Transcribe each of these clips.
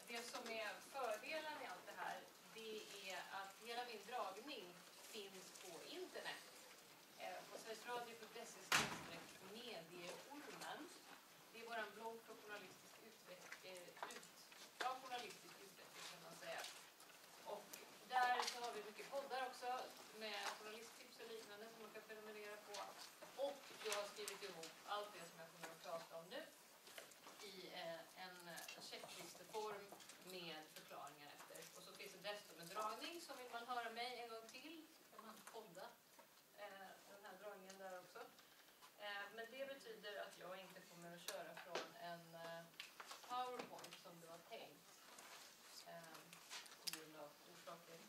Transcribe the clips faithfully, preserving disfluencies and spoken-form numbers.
det som är fördelen i allt det här, det är att hela min dragning finns på internet. På sveriges radio punkt se medieormen. Det är vår blogg för journalistisk utveckling, ut, ja, journalistisk utveckling kan man säga. Och där så har vi mycket poddar också med journalisttips och liknande som man kan prenumerera på. Och jag har skrivit ihop allt det som jag kommer att prata om nu i en checklisteform med förklaringar efter. Och så finns det dessutom en dragning, så vill man höra mig en gång till kan man podda den här dragningen där också. Men det betyder att jag inte kommer att köra från en PowerPoint som det var tänkt på grund av orsaker.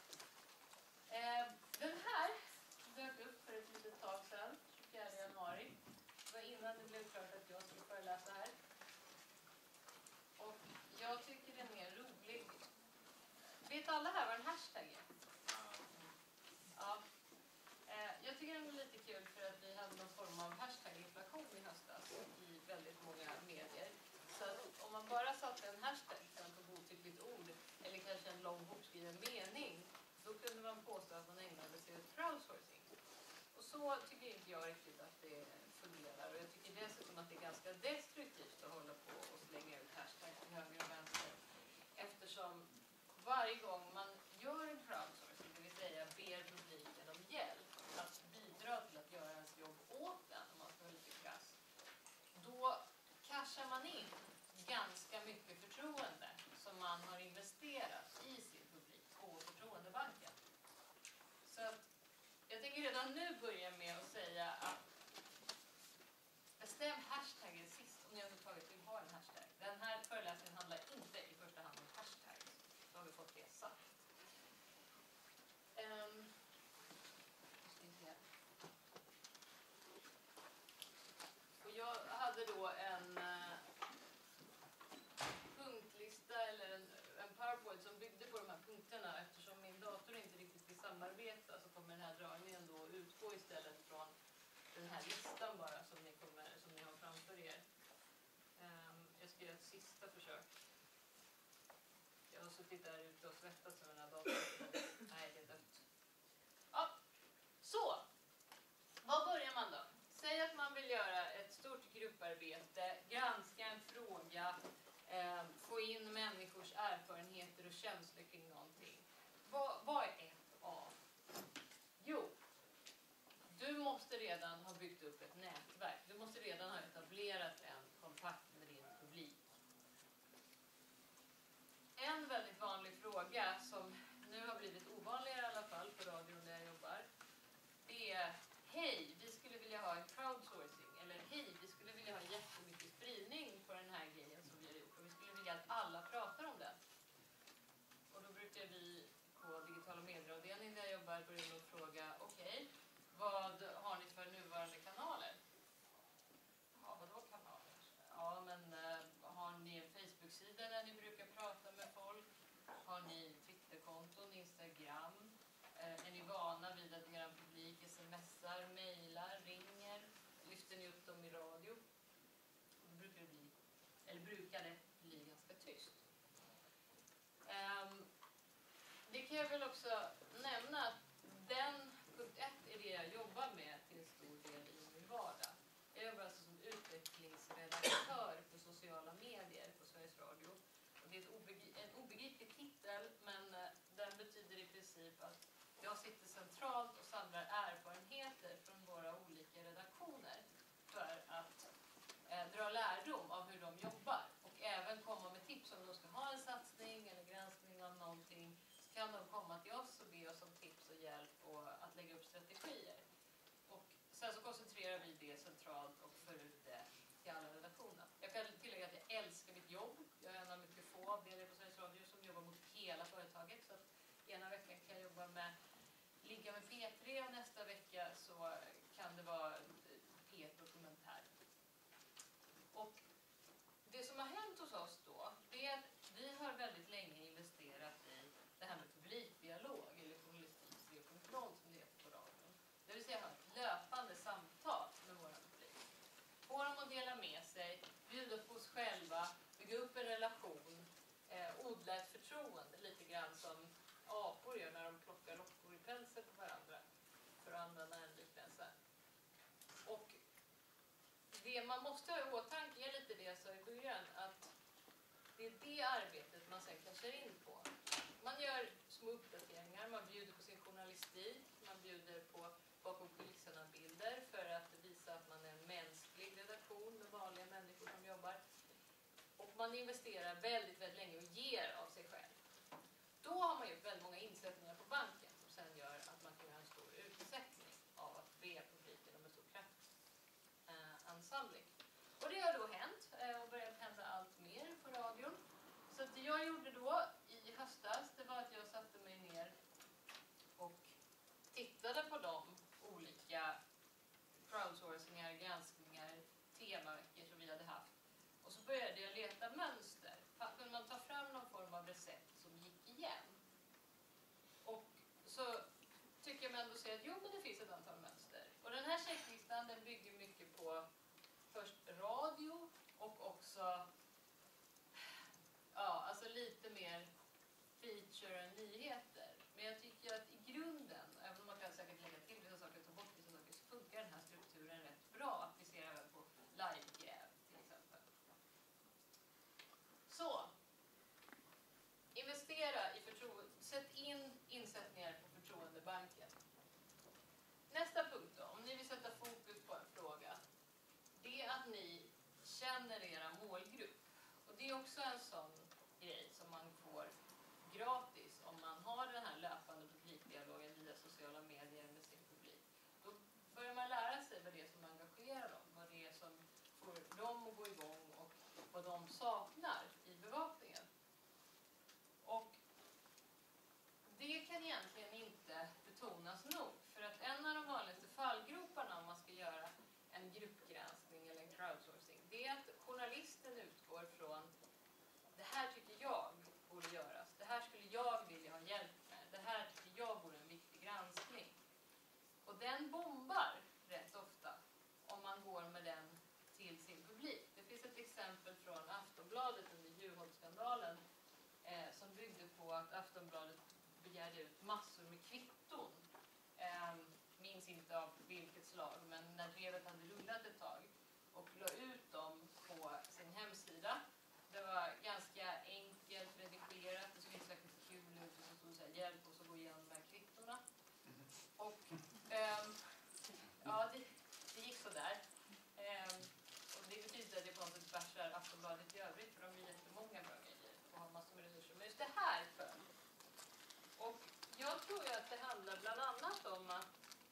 Den här dök upp för ett litet tag sedan, tjugofjärde januari. Det var innan det blev klart att jag skulle föreläsa här. Och jag tycker den är rolig. Vet alla här vad en hashtag är? Ja. Jag tycker den är lite kul för att vi hade någon form av hashtag-inflation i höstas i väldigt många medier. Så att om man bara satte en hashtag på godtyckligt ord eller kanske en lång hopskriven mening, då kunde man påstå att man ägnade sig åt crowdsourcing. Och så tycker inte jag riktigt att det fungerar. Och jag tycker dessutom att det är ganska destruktivt att hålla på och slänga ut hashtag till höger och vänster. Eftersom varje gång man gör en crowdsourcing, det vill säga ber publiken om hjälp att bidra till att göra ens jobb åt den, om man ska vara lite krass, då cashar man in ganska mycket förtroende som man har investerat i sin publik på förtroendebanken. Så att jag tänker redan nu börja med att säga att bestäm hashtaggen sist om ni överhuvudtaget vill ha en hashtag. Den här föreläsningen handlar inte i första hand om hashtags. Då har vi fått det sagt. Um, och jag hade då en uh, punktlista eller en, en PowerPoint som byggde på de här punkterna. Eftersom min dator inte riktigt vill samarbeta så kommer den här dragningen då utgå istället från den här listan bara som ni, kommer, som ni har framför er. Um, jag ska göra ett sista försök. Jag har suttit där ute och svettats med den här datorn. Nej, det är dött. Ja, så. Vad börjar man då? Säg att man vill göra ett stort grupparbete, granska en fråga, eh, få in människors erfarenheter och känslor kring någonting. Vad, vad är ett A? Jo, du måste redan ha byggt upp ett nätverk. Du måste redan ha etablerat en kontakt med din publik. En väldigt vanlig fråga som nu har blivit ovanligare i alla fall på radion där jag jobbar, det är: hej, vi skulle vilja ha en crowdsourcing. Eller hej, vi skulle vilja ha jättemycket spridning på den här grejen som vi har gjort. Och vi skulle vilja att alla pratar om den. Och då brukar vi på digitala medieavdelningen där jag jobbar börja med att fråga: okej, okay, vad har ni för nuvarande kanaler? Ja, vadå kanaler? Ja, men äh, har ni en Facebook-sida där ni brukar prata med folk? Har ni Twitterkonton, Instagram? Äh, är ni vana vid att er publik smsar, mejlar, ringer? Lyfter ni upp dem i radio? Då brukar det bli, eller brukar det bli ganska tyst. Um, det kan jag väl också nämna att den punkt ett är det jag jobbar med till stor del i min vardag. Jag jobbar alltså som utvecklingsredaktör på sociala medier på Sveriges Radio. Och det är ett obegri- en obegriplig titel, men den betyder i princip att jag sitter centralt och samlar erfarenheter från våra olika redaktioner för att eh, dra lärdom av hur de jobbar. Och även komma med tips om de ska ha en satsning eller granskning av någonting. Så kan de komma till oss och be oss om tips och hjälp och att lägga upp strategier. Och sen så koncentrerar vi det centralt och för ut det till alla redaktioner. Jag kan tillägga att jag älskar mitt jobb. Jag är en av mycket få avdelningar på Sveriges Radio som jobbar mot hela företaget. Så att ena veckan kan jag jobba med ligga med P tre och nästa vecka så kan det vara P ett dokumentär. Och det som har hänt hos oss då, det är att vi har väldigt länge investerat i det här med publikdialog eller journalistik och kontroll som det heter på radion. Det vill säga ha ett löpande samtal med våra publik. Få dem att dela med sig, bjuda på oss själva, bygga upp en relation. historier när de plockar lockor i pälsen på varandra, för att använda en liknelse. Och det man måste ha i åtanke är lite det jag sa i början, att det är det arbetet man sen kanske in på. Man gör små uppdateringar, man bjuder på sin journalistik, man bjuder på bakom kulisserna-bilder för att visa att man är en mänsklig redaktion med vanliga människor som jobbar. Och man investerar väldigt, väldigt länge och ger av sig själv. Då har man gjort väldigt många insättningar på banken som sen gör att man kan göra en stor utsättning av att be publiken om en stor kraftansamling. Eh, och det har då hänt eh, och börjat hända allt mer på radion. Så det jag gjorde då i höstas, det var att jag satte mig ner och tittade på de olika crowdsourcingar, granskningar, temaveckor som vi hade haft. Och så började jag leta mönster. Kunde man ta fram någon form av recept som gick igen? Och så tycker jag mig ändå se att jo, men det finns ett antal mönster. Och den här checklistan, den bygger mycket på först radio och också ja, alltså lite mer feature än nyheter. Men jag tycker att i grunden, även om man kan säkert lägga till vissa saker och ta bort vissa saker, så funkar den här strukturen rätt bra. Applicera även på livegräv till exempel. Så, investera i förtroende, sätt in insättningar på förtroendebanken. Nästa punkt då, om ni vill sätta fokus på en fråga, det är att ni känner era målgrupp. Och det är också en sån grej som man får gratis om man har den här löpande publikdialogen via sociala medier med sin publik. Då börjar man lära sig vad det är som engagerar dem, vad det är som får dem att gå igång och vad de saknar i bevakningen. Och det kan egentligen inte betonas nog, för att en av de vanligaste fallgroparna om man ska göra en gruppgranskning eller en crowdsourcing, det är att journalisten utgår från det här tycker jag borde göras, det här skulle jag vilja ha hjälp med, det här tycker jag vore en viktig granskning. Och den bombar rätt ofta om man går med den till sin publik. Det finns ett exempel från Aftonbladet under Juholt-skandalen eh, som byggde på att Aftonbladet begärde ut massor med kvitton. Eh, minns inte av vilket slag, men när brevet hade rullat ett tag och la ut dem på sin hemsida. Det var ganska enkelt redigerat, det såg inte särskilt kul ut, och så stod så här, hjälp oss att gå igenom de här kvittorna. Och ähm, ja, det, det gick så där. Ähm, och det betyder att jag på något sätt bärsar Aftonbladet i övrigt, för de är jättemånga bra grejer och har massor med resurser. Men just det här föll. Och jag tror ju att det handlar bland annat om att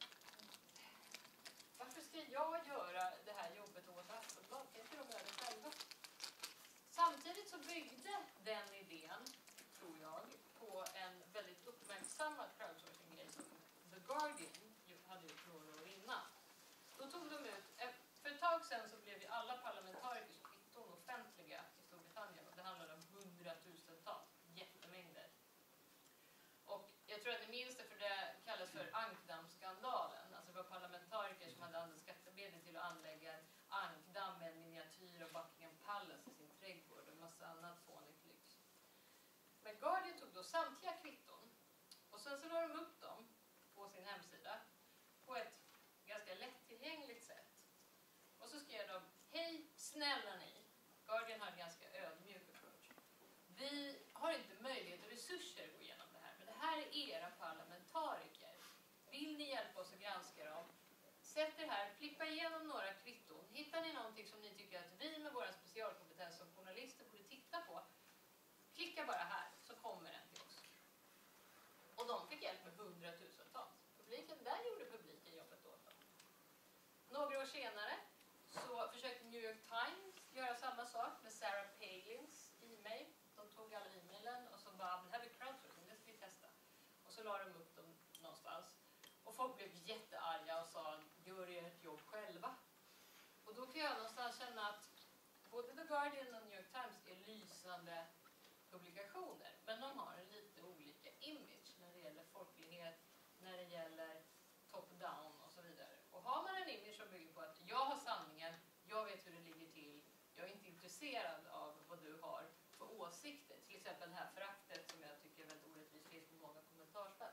varför ska jag göra det här jobbet åt Aftonbladet? Kan inte de göra det själva? Samtidigt så byggde den idén, tror jag, på en väldigt uppmärksammad crowdsourcing-grej som The Guardian hade gjort några år innan. Då tog de ut, för ett tag sedan så blev ju alla parlamentarikers kvitton offentliga i Storbritannien, och det handlade om hundratusentals, jättemängder. Och jag tror att ni minns det, för det kallas för ankdammsskandalen. Alltså det var parlamentariker som hade använt skattemedel till att anlägga en ankdamm med en miniatyr av Buckingham Palace i sin trädgård och massa annat fånigt lyx. Men Guardian tog då samtliga kvitton och sen så la de upp dem på sin hemsida på ett ganska lättillgängligt sätt. Och så skrev de, hej snälla ni, Guardian har en ganska ödmjuk approach. Vi har inte möjlighet och resurser att gå igenom det här, men det här är era parlamentariker. Vill ni hjälpa oss att granska dem? Sätt er här, flippa igenom några kvitton. Hittar ni någonting som ni tycker att vi med vår specialkompetens som journalister borde titta på, klicka bara här så kommer den till oss. Och de fick hjälp med hundratusentals. Publiken, där gjorde publiken jobbet åt dem. Några år senare så försökte New York Times göra samma sak med Sarah Palins e-mail. De tog alla e-mailen och så bara, det här blir crowdsourcing, det ska vi testa. Och så la de upp dem någonstans. Och folk blev jättearga och sa, gör ert jobb själva. Och då kan jag någonstans känna att både The Guardian och New York Times är lysande publikationer. Men de har en lite olika image när det gäller folklighet, när det gäller top-down och så vidare. Och har man en image som bygger på att jag har sanningen, jag vet hur det ligger till, jag är inte intresserad av vad du har för åsikter. Till exempel det här föraktet som jag tycker är väldigt orättvist finns på många kommentarsfält.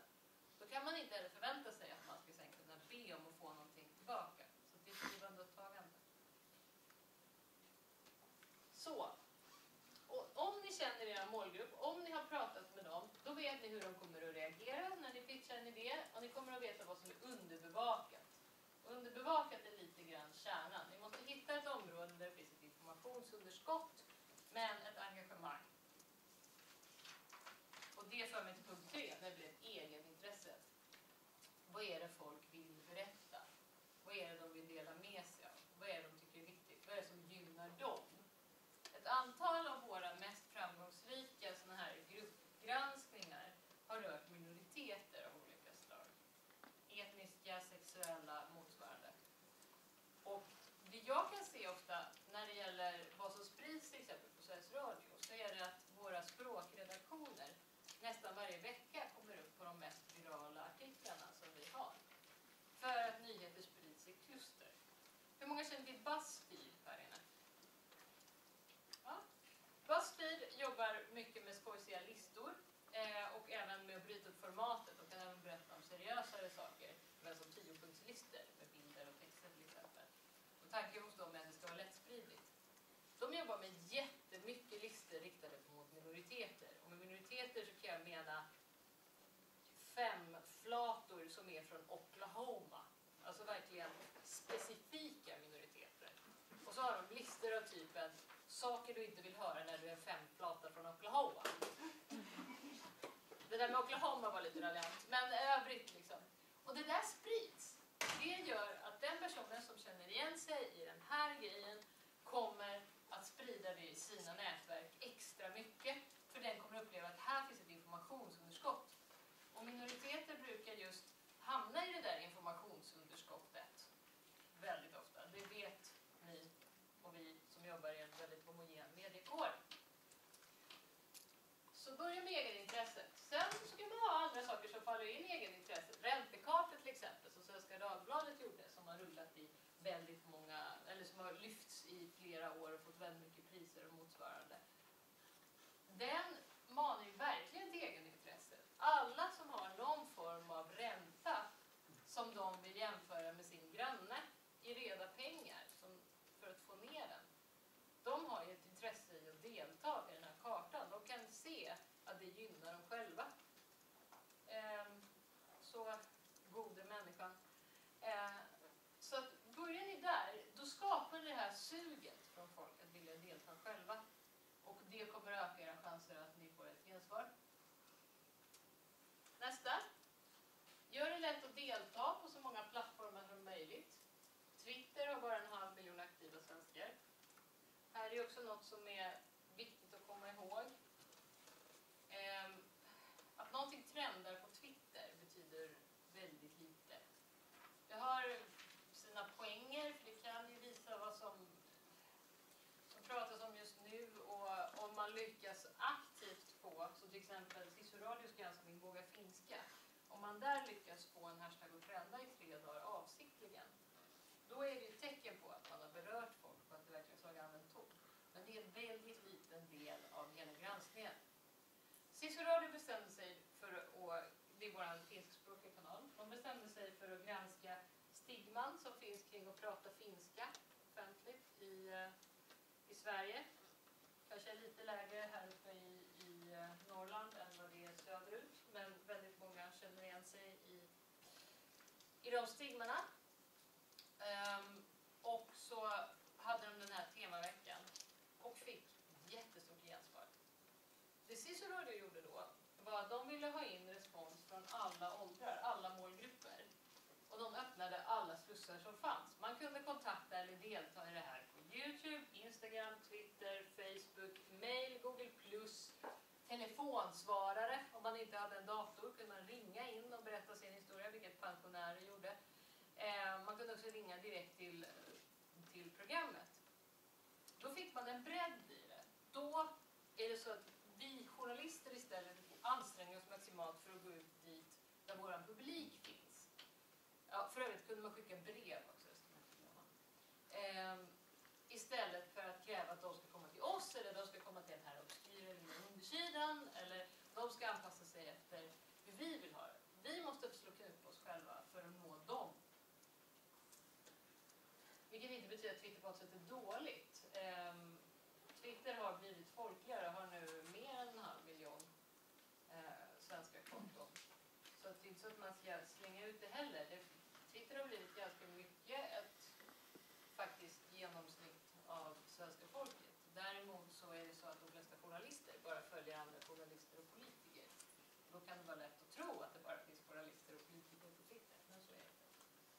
kan man inte heller förvänta sig att man ska sen kunna be om att få någonting tillbaka. Så det är ett givande och tagande. Så. Och om ni känner er målgrupp, om ni har pratat med dem, då vet ni hur de kommer att reagera när ni pitchar en idé. Och ni kommer att veta vad som är underbevakat. Underbevakat är lite grann kärnan. Ni måste hitta ett område där det finns ett informationsunderskott, men ett engagemang. Och det för mig till punkt tre, nämligen egenintresse. Vad är det folk vill berätta? Vad är det de vill dela med sig av? Vad är det de tycker är viktigt? Vad är det som gynnar dem? Ett antal av våra mest framgångsrika såna här gruppgranskningar har rört minoriteter av olika slag. Etniska, sexuella, motsvarande. Och det jag kan se ofta när det gäller vad som sprids till exempel på Sveriges Radio, så är det att våra språkredaktioner nästan varje vecka kommer upp på de mest virala artiklarna som vi har. För att nyheter sprids i kluster. Hur många känner till BuzzFeed här inne? Ja. BuzzFeed jobbar mycket med skojsiga listor eh, och även med att bryta upp formatet och kan även berätta om seriösare saker, men som tiopunktslistor med bilder och texter till exempel. Och tanken hos dem är att det ska vara lättspridigt. De jobbar med jättemycket listor riktade mot minoriteter. Och med minoriteter så kan jag mena femflator som är från Oklahoma. Alltså verkligen specifika minoriteter. Och så har de listor av typen saker du inte vill höra när du är femflata från Oklahoma. Det där med Oklahoma var lite raljant, men övrigt liksom. Och det där sprids. Det gör att den personen som känner igen sig i den här grejen kommer att sprida det i sina nätverk extra mycket. För den kommer att uppleva att här finns ett informationsunderskott. Och minoriteter brukar just hamna i det där informationsunderskottet väldigt ofta. Det vet ni och vi som jobbar i en väldigt homogen mediekår. Så börja med egenintresset. Sen så kan man ha andra saker som faller in i egenintresset. Räntekartor till exempel, som Svenska Dagbladet gjorde, som har rullat i väldigt många, eller som har lyfts i flera år och fått väldigt mycket priser och motsvarande. Den manar ju verkligen till egenintresse. Alla som har någon form av ränta som de vill jämföra med sin granne i reda pengar som, för att få ner den. De har ju ett intresse i att delta i den här kartan. De kan se att det gynnar dem själva. Ehm, så gode människan. Ehm, så att börjar ni där, då skapar ni det här suget från folk att vilja delta själva. Och det kommer öka era chanser att ni får ett gensvar. Nästa. Gör det lätt att delta på så många plattformar som möjligt. Twitter har bara en halv miljon aktiva svenskar. Här är också något som är viktigt att komma ihåg. Ehm, att någonting trendar på Twitter betyder väldigt lite. Det har sina poänger, för det kan ju visa vad som, som pratas om just nu, och om man lyckas aktivt få, så till exempel Sisu Radios granskning Våga finska, om man där lyckas få en hashtag att trenda i tre dagar avsiktligen, då är det ett tecken på att man har berört folk och att det verkligen slagit an en ton. Men det är en väldigt liten del av hela granskningen. Sisu Radio bestämde sig för att, det är vår finskspråkiga kanal, de bestämde sig för att granska stigman som finns kring att prata finska offentligt i, i Sverige. Kanske lite lägre här uppe i, i Norrland än vad det är söderut, men väldigt många känner igen sig i, i de stigmarna. Um, och så hade de den här temaveckan och fick jättestort gensvar. Det Sisu Radio gjorde då var att de ville ha in respons från alla åldrar, alla målgrupper. Och de öppnade alla slussar som fanns. Man kunde kontakta eller delta i det här på YouTube, Instagram, Twitter, Facebook, mail, Google plus, telefonsvarare. Om man inte hade en dator kunde man ringa in och berätta sin historia, vilket pensionärer gjorde. Eh, man kunde också ringa direkt till, till programmet. Då fick man en bredd i det. Då är det så att vi journalister istället anstränger oss maximalt för att gå ut dit där vår publik finns. Ja, för övrigt kunde man skicka brev också. Eh, istället för att kräva att de ska komma till oss, eller de ska komma till den här obskyra lilla undersidan, eller de ska anpassa sig efter hur vi vill ha det. Vi måste slå Vilket inte betyder att Twitter på något sätt är dåligt. Um, Twitter har blivit folkligare och har nu mer än en halv miljon eh, svenska konton. Så att det är inte så att man ska slänga ut det heller. Det, Twitter har blivit ganska mycket ett faktiskt genomsnitt av svenska folket. Däremot så är det så att de flesta journalister bara följer andra journalister och politiker. Då kan det vara lätt att tro att det bara finns journalister och politiker på Twitter, men så är det inte.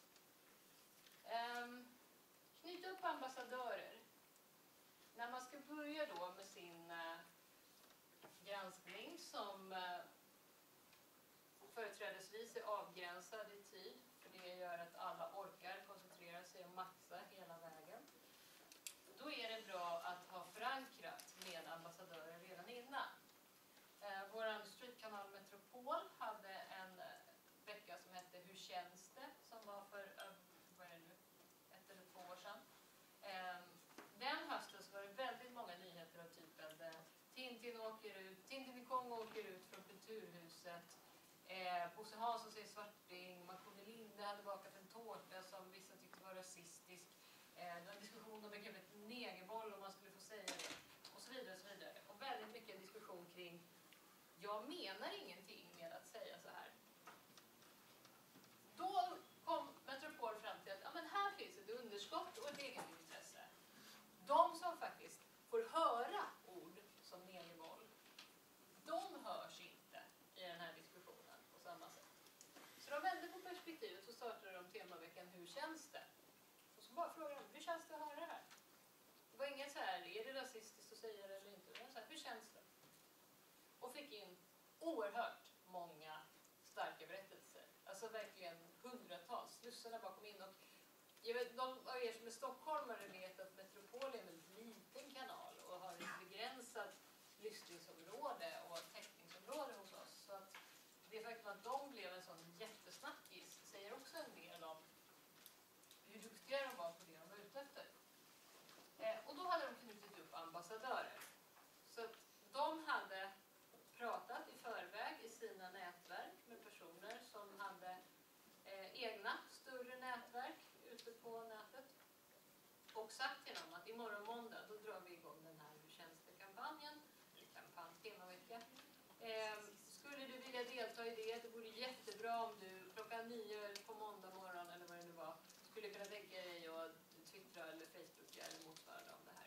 Um, knyta upp ambassadörer. När man ska börja då med sin uh, granskning som uh, företrädesvis är avgränsad i tid, för det gör att alla orkar koncentrera sig och maxa hela vägen. Då är det bra att ha förankrat med ambassadörer redan innan. Eh, vår streetkanal Metropol hade en eh, vecka som hette Hur känns det? Som var för eh, vad är det nu? ett eller två år sedan. Eh, den hösten så var det väldigt många nyheter av typen eh, Tintin åker ut, Tintin i Kongo åker ut från Kulturhuset. Eh, Bosse Hansson säger svarting, Marconi Linde hade bakat en tårta som vissa tyckte var rasistisk. Eh, det var en diskussion om begreppet negerboll, om man skulle få säga det. Och så vidare, och så vidare. Och väldigt mycket diskussion kring jag menar ingenting med att säga så här. Då kom Metropol fram till att ja, men här finns ett underskott och ett egenintresse. De som faktiskt får höra ord som negerboll, de hörs inte i den här diskussionen på samma sätt. Så de vände på perspektivet och startade de temaveckan Hur känns det? Och så bara frågade de, hur känns det att höra det här? Det var inget så här, är det rasistiskt att säga det eller inte? Det var så här, hur känns det? Och fick in oerhört många starka berättelser. Alltså verkligen hundratals, slussarna bakom in. Och jag vet, de av er som är stockholmare vet att Metropol är en väldigt liten kanal och har ett begränsat lyssningsområde och täckningsområde hos oss. Så att det faktum att de blev en sån jättesnackis säger också en del om hur duktiga de var på det de var ute efter. Eh, och då hade de knutit upp ambassadörer. Så att de hade pratat i förväg i sina nätverk med personer som hade eh, egna större nätverk ute på nätet. Och sagt till dem att imorgon måndag då drar vi igång den här Hur känns det-kampanjen, eller kampanj, temavecka. Eh, skulle du vilja delta i det, det vore jättebra om du klockan nio på måndag morgon eller vad det nu var, skulle kunna tänka dig att twittra eller facebooka eller motsvarande om det här.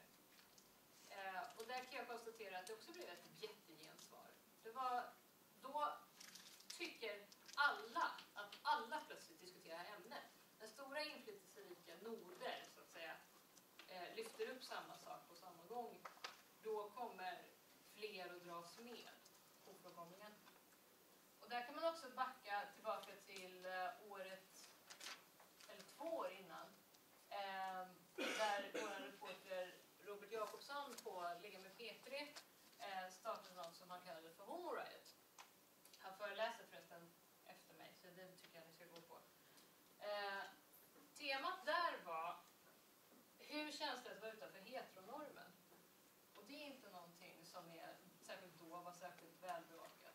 Eh, och där kan jag konstatera att det också blev ett jättegensvar. Det var, då tycker alla att alla plötsligt diskuterar ämnet. Den stora inflytelserika noder så att säga eh, lyfter upp samma sak på samma gång. Då kommer fler att dras med ofrånkomligen. Och där kan man också backa tillbaka till eh, året, eller två år innan, eh, där vår reporter Robert Jakobsson på Ligga med P tre eh, startade något som han kallade för Homo Riot. Han föreläser förresten efter mig, så det tycker jag ni ska gå på. Eh, temat där var hur känns det att vara utanför heteronormen? Och det är inte någonting som är särskilt då var särskilt välbevakat.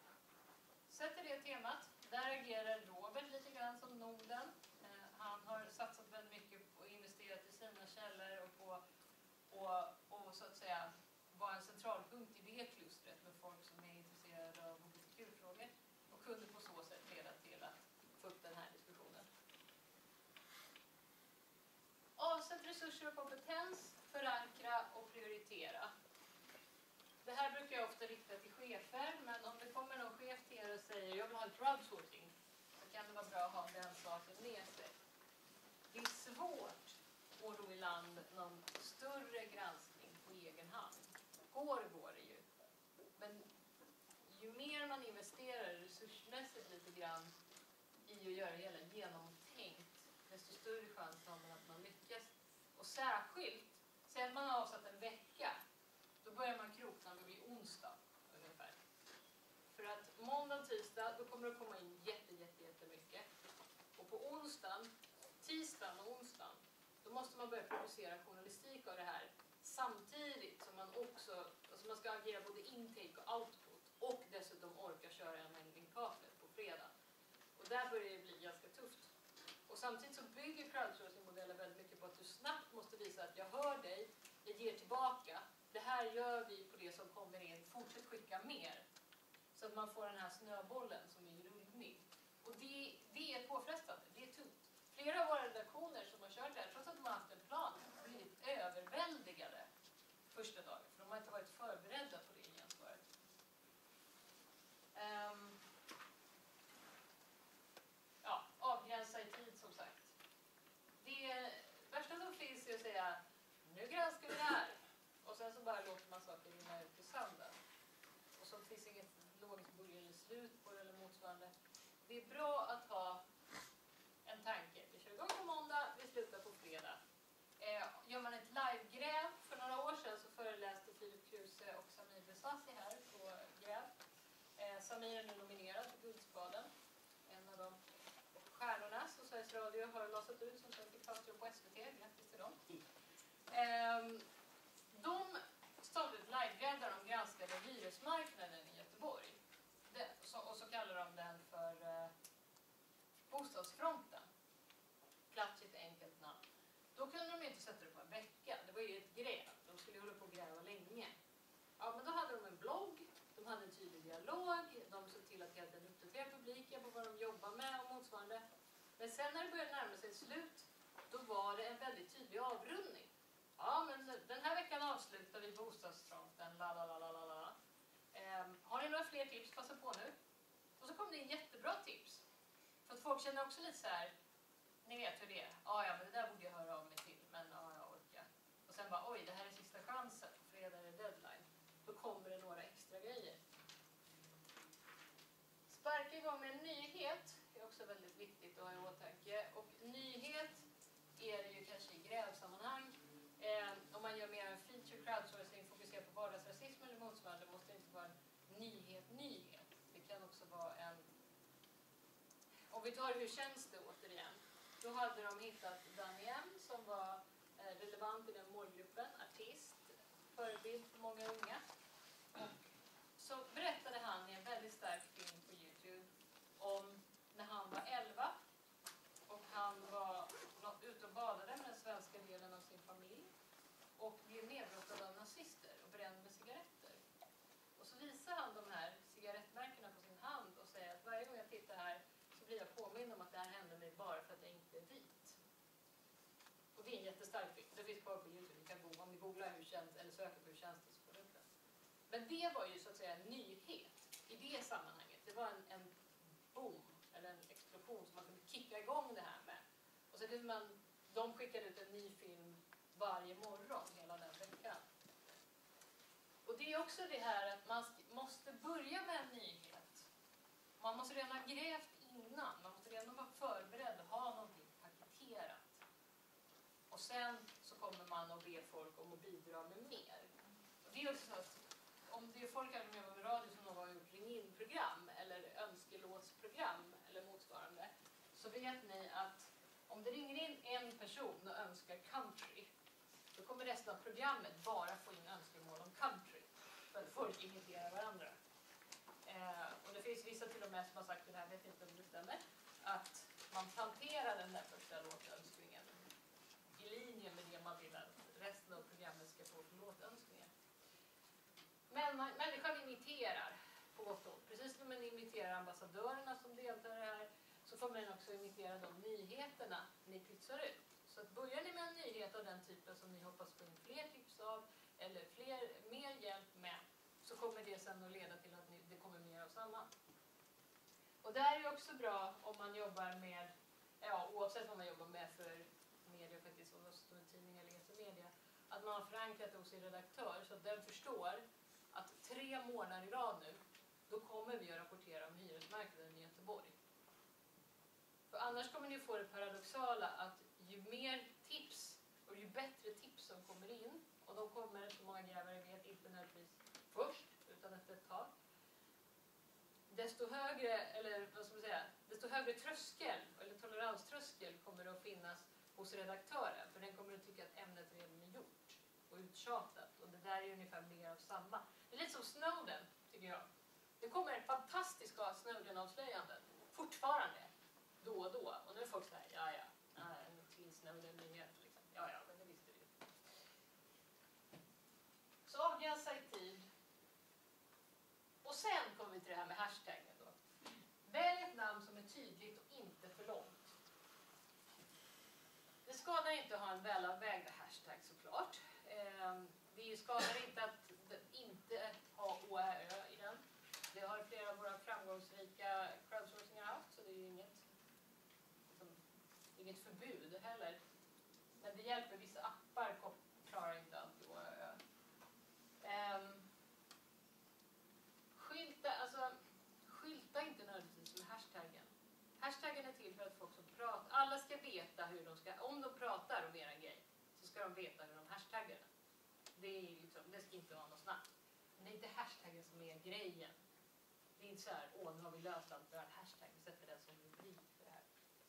Sätter det temat, där agerar Robert lite grann som noden. Eh, han har satsat väldigt mycket och investerat i sina källor och på och, och så att säga var en centralpunkt i det klustret med folk som är intresserade av H B T Q-frågor och kunde på så sätt leda till att få upp den här diskussionen. Avsätt resurser och kompetens, förankra och prioritera. Det här brukar jag ofta rikta till chefer, men om det kommer någon chef till er och säger jag vill ha en crowdsourcing, så kan det vara bra att ha den saken med sig. Det är svårt att ro i land någon större granskning på egen hand. Går går det ju. Men ju mer man investerar resursmässigt lite grann i att göra det hela genomtänkt, desto större chans har man att man lyckas. Och särskilt, sen man har avsatt en vecka, då börjar man krokna när det blir onsdag ungefär. För att måndag, tisdag, då kommer det komma in jätte, jätte, jättemycket. Och på onsdagen, tisdagen och onsdagen, då måste man börja producera journalistik av det här. Samtidigt som man också, alltså man ska agera både intake och output. Och dessutom orka köra en mängd inkaplet på fredag. Och där börjar det bli ganska tufft. Och samtidigt så bygger crowdsourcing-modellen väldigt mycket på att du snabbt måste visa att jag hör dig, jag ger tillbaka. Det här gör vi på det som kommer in, fortsätt skicka mer. Så att man får den här snöbollen som är i rullning. Och det, det är påfrestande, det är tungt. Flera av våra redaktioner som har kört det här, trots att de har haft en plan, har blivit överväldigade första dagen. För de har inte varit förberedda på det gensvaret. Um, ja, avgränsa i tid som sagt. Det värsta som finns är att säga, nu granskar vi det här. Och sen så bara låter man saker rinna ut i sanden. Och så finns inget logiskt början eller slut på det eller motsvarande. Det är bra att ha en tanke. Vi kör igång på måndag, vi slutar på fredag. Eh, gör man ett livegräv, för några år sedan så föreläste Filip Kruse och Samir Besasi här på Gräv. Eh, Samir är nu nominerad till Guldspaden. En av de stjärnorna som Sveriges Radio har lasat ut som sen fick fast jobb på S V T. Grattis till dem. Eh, de startade ett livegräv där de granskade hyresmarknaden i Göteborg. Det, så, och så kallar de den för eh, bostadsfronten. Klatschigt enkelt namn. Då kunde de inte sätta det på en vecka. Det var ju ett gräv. De skulle hålla på och gräva länge. Ja, men då hade de en blogg. De hade en tydlig dialog. De såg till att hela tiden uppdatera publiken på vad de jobbar med och motsvarande. Men sen när det började närma sig slut, då var det en väldigt tydlig avrundning. Ja, men den här veckan avslutar vi bostadsfronten. La, la, la, la, la, la. Um, har ni några fler tips? Passa på nu. Och så kom det en jättebra tips. För att folk känner också lite så här, ni vet hur det är. Ah, ja, men det där borde jag höra av mig till. Men ja, ah, jag orkar. Och sen bara, oj, det här är sista chansen. På fredag är det deadline. Då kommer det några extra grejer. Sparka igång med en nyhet är också väldigt viktigt att ha i åtanke. Och nyhet är det ju kanske i grävsammanhang. Eh, om man gör mer en feature crowdsourcing, fokuserar på vardagsrasism eller motsvarande, måste det inte vara en nyhet, nyhet. Det kan också vara en... Om vi tar hur känns det återigen. Då hade de hittat Danny M som var eh, relevant i den målgruppen, artist, förebild för många unga. Och så berättade han i en väldigt stark film på YouTube om när han var elva och han var ute och badade med den svenska delen av sin familj och blev nedbrottad av nazister och bränd med cigaretter. Och så visar han de här cigarettmärkena på sin hand och säger att varje gång jag tittar här så blir jag påmind om att det här hände mig bara för att jag inte är vit. Och det är en jättestark bild. Det finns kvar på YouTube. Ni kan googla, om ni googlar hur känns, eller söker på hur känns det så får du upp den. Men det var ju så att säga en nyhet i det sammanhanget. Det var en, en boom, eller en explosion som man kunde kicka igång det här med. Och så kunde man, de skickade ut en ny film varje morgon hela den veckan. Och det är också det här att man måste börja med en nyhet. Man måste redan ha grävt innan. Man måste redan vara förberedd och ha någonting paketerat. Och sen så kommer man att be folk om att bidra med mer. Och det är också så att om det är folk här som jobbar med radio som någon har gjort ring-in-program eller önskelåtsprogram eller motsvarande, så vet ni att om det ringer in en person och önskar country, då kommer resten av programmet bara få in önskemål om country. För att folk imiterar varandra. Eh, och det finns vissa till och med som har sagt, det här vet inte om det stämmer, att man planterar den där första låtönskningen i linje med det man vill att resten av programmet ska få för låtönskningar. Men man, människan imiterar på gott och ont. Precis som man imiterar ambassadörerna som deltar här, så får man också imitera de nyheterna ni pytsar ut. Så att börjar ni med en nyhet av den typen som ni hoppas få in fler tips av eller fler, mer hjälp med, så kommer det sen att leda till att ni, det kommer mer av samma. Och det här är också bra om man jobbar med, ja, oavsett vad man jobbar med för media faktiskt, om det står en tidning eller etermedia, att man har förankrat det hos sin redaktör så att den förstår att tre månader i rad nu, då kommer vi att rapportera om hyresmarknaden i Göteborg. För annars kommer ni få det paradoxala att ju mer tips och ju bättre tips som kommer in, och de kommer, som många grävare vet, inte nödvändigtvis först, utan efter ett tag, desto högre, eller vad ska man säga, desto högre tröskel, eller toleranströskel kommer det att finnas hos redaktören, för den kommer att tycka att ämnet redan är gjort och uttjatat, och det där är ungefär mer av samma. Det är lite som Snowden, tycker jag. Det kommer fantastiska Snowden-avslöjanden, fortfarande, då och då, och nu är folk så här, ja ja, med hashtaggen då. Välj ett namn som är tydligt och inte för långt. Det skadar inte att ha en välavvägd hashtag såklart. Det skadar inte att inte ha O R Ö i den. Det har flera av våra framgångsrika crowdsourcingar haft, så det är ju inget, liksom, inget förbud heller. Men det hjälper, vissa appar klarar inte alltid O R Ö. Um, skylta, alltså, skylta inte nödvändigtvis med hashtaggen. Hashtaggen är till för att folk som pratar, alla ska veta hur de ska, om de pratar om er grej, så ska de veta hur de hashtaggar den. Det, är liksom, det ska inte vara något snabbt. Men det är inte hashtaggen som är grejen. Det är inte så här, åh, nu har vi löst allt med hashtag, vi sätter den som rubrik för det här.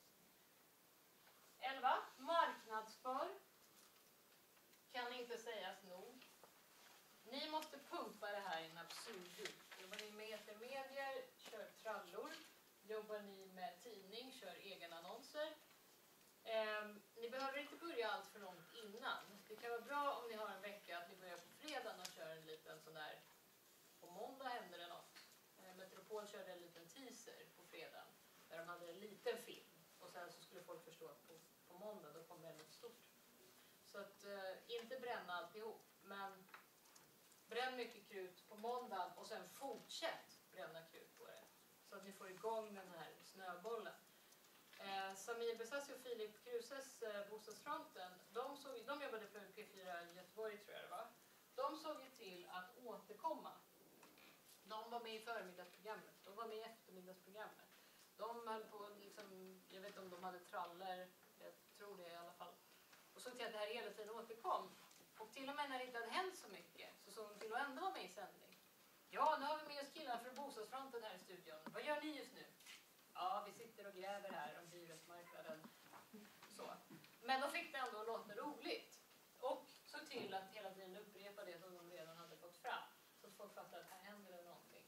elva. Marknadsför. Kan inte sägas nog. Ni måste pumpa det här i en absurdum. Jobbar ni med etermedier, kör trallor. Jobbar ni med tidning, kör egenannonser. Eh, ni behöver inte börja allt för långt innan. Det kan vara bra om ni har en vecka att ni börjar på fredagen och kör en liten sån där, på måndag händer det något. Eh, Metropol körde en liten teaser på fredagen där de hade en liten film. Och sen så skulle folk förstå att på, på måndag då kommer det något stort. Så att eh, inte bränna alltihop, men bränn mycket krut på måndagen och sen fortsätt bränna krut på det. Så att ni får igång den här snöbollen. Eh, Samir Besassi och Filip Kruses eh, Bostadsfronten, de, såg, de jobbade för P fyra i Göteborg tror jag det var. De såg ju till att återkomma. De var med i förmiddagsprogrammet, de var med i eftermiddagsprogrammet. De höll på, liksom, jag vet inte om de hade traller, jag tror det i alla fall. Och såg till att det här hela tiden återkom. Och till och med när det inte hade hänt så mycket så såg de till att ändå vara med i sändning. Ja, nu har vi med oss killar från Bostadsfronten här i studion. Vad gör ni just nu? Ja, vi sitter och gräver här om hyresmarknaden. Så. Men de fick det ändå att låta roligt. Och såg till att hela tiden upprepa det som de redan hade fått fram. Så att folk fattar att här händer det någonting.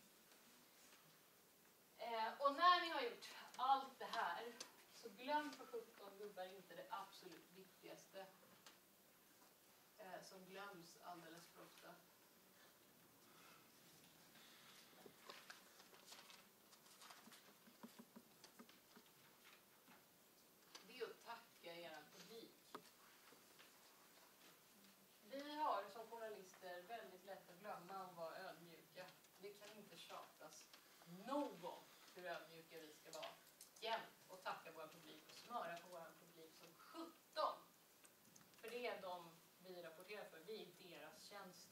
Eh, och när ni har gjort allt det här så glöm för sjutton gubbar inte det absolut viktigaste. Eh, som glöms alldeles för ofta. Det är att tacka er publik. Vi har som journalister väldigt lätt att glömma att vara ödmjuka. Det kan inte tjatas nog om hur ödmjuka vi ska vara. Jämt och tacka vår publik och smöra på vår publik som sjutton. För det är de vi rapporterar för. Vi är i deras tjänst.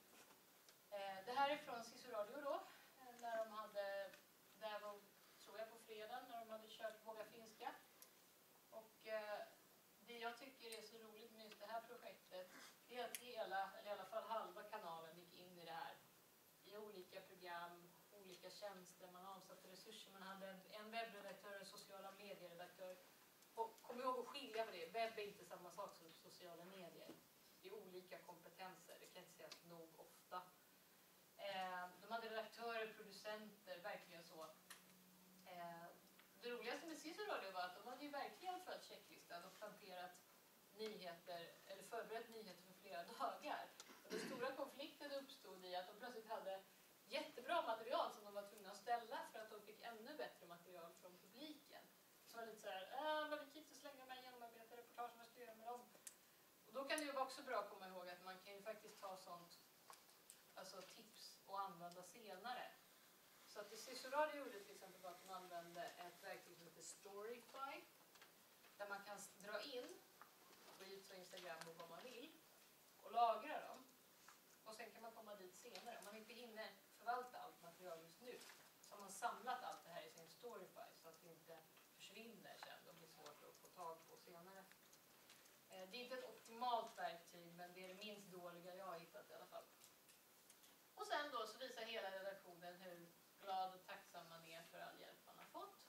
Eh, det här är från Sisu Radio då. Eh, när de hade, där var, tror jag på fredagen, när de hade kört Våga Finska. Och eh, det jag tycker är så roligt med just det här projektet är att hela, eller i alla fall halva kanalen gick in i det här. I olika program, olika tjänster, man avsatte resurser. Man hade en webbredaktör, en sociala medieredaktör. Och kom ihåg att skilja på det. Webb är inte samma sak som sociala medier. Det är olika kompetenser, det kan inte sägas nog ofta. Eh, de hade redaktörer, producenter, verkligen så. Eh, det roligaste med Sisu Radio var att de hade ju verkligen följt checklistan och planterat nyheter, eller förberett nyheter för flera dagar. Och den stora konflikten uppstod i att de plötsligt hade jättebra material som de var tvungna att ställa för att de fick ännu bättre material från publiken. Så var det lite så här, äh, men vi kan inte slänga de här genomarbetade reportagen, vad ska jag göra med dem? Och då kan det ju vara också bra att komma ihåg att man kan ju faktiskt ta sånt, alltså tips och använda senare. Så att det Sisu Radio gjorde till exempel var att man använde ett verktyg som heter Storyfy. Där man kan dra in på YouTube och Instagram och vad man vill. Och lagra dem. Och sen kan man komma dit senare. Om man inte hinner förvalta allt material just nu. Så har man samlat allt det här i sin Storyfy. Så att det inte försvinner sen och blir svårt att få tag på senare. Eh, det är inte ett optimalt verktyg, men det är det minst dåliga jag har hittat i alla fall. Och sen då så visar hela redaktionen hur glad och tacksam man är för all hjälp man har fått.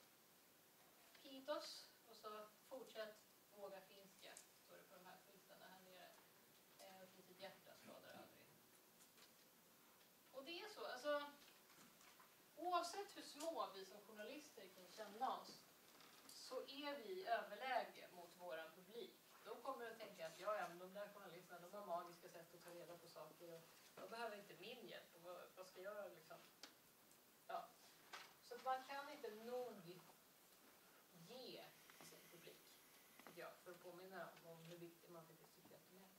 Kitos. Och så fortsätt våga finska, står det på de här skyltarna här nere. Eh, ett litet hjärta skadar aldrig. Och det är så, alltså oavsett hur små vi som journalister kan känna oss så är vi i överläge mot våran publik. De kommer att tänka att ja, ja, men de där journalisterna, de har magiska sätt att ta reda på saker och de behöver inte min hjälp. Och vad, vad ska jag liksom? Ja. man kan inte nog ge sin publik, tycker jag, för att påminna dem om hur viktig man faktiskt tycker att de är.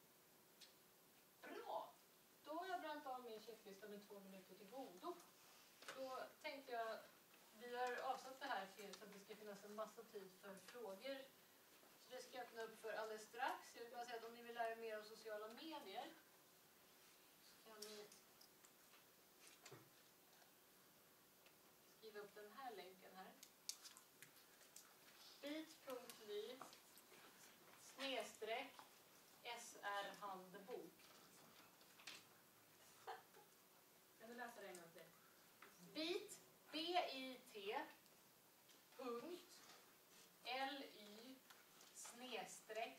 Bra! Då har jag bränt av min checklista med två minuter till godo. Då tänkte jag, vi har avsatt det här till så att det ska finnas en massa tid för frågor. Så det ska jag öppna upp för alldeles strax. Jag vill bara säga att om ni vill lära er mer om sociala medier så kan ni skriva upp den här länken här. bit.ly snedstreck sr-handbok. Kan du läsa det en gång till? Bit, B-I-T, punkt, L-Y, snedstreck,